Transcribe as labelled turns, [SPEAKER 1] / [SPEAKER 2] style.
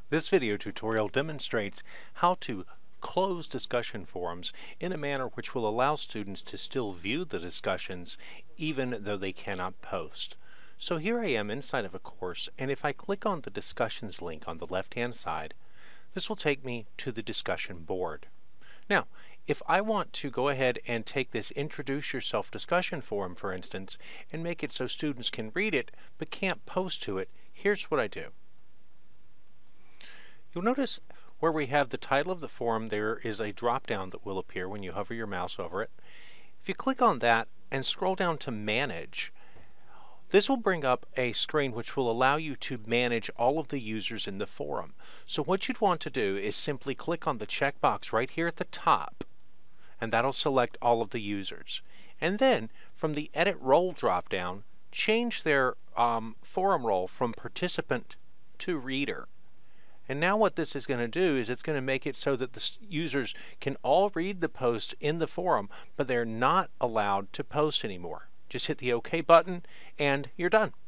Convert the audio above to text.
[SPEAKER 1] This video tutorial demonstrates how to close discussion forums in a manner which will allow students to still view the discussions even though they cannot post. So here I am inside of a course, and if I click on the discussions link on the left hand side, this will take me to the discussion board. Now, if I want to go ahead and take this Introduce Yourself discussion forum, for instance, and make it so students can read it but can't post to it, here's what I do. You'll notice where we have the title of the forum, there is a drop-down that will appear when you hover your mouse over it. If you click on that and scroll down to Manage, this will bring up a screen which will allow you to manage all of the users in the forum. So what you'd want to do is simply click on the checkbox right here at the top, and that'll select all of the users. And then from the Edit Role drop-down, change their forum role from participant to reader. And now what this is going to do is it's going to make it so that the users can all read the post in the forum, but they're not allowed to post anymore. Just hit the OK button and you're done.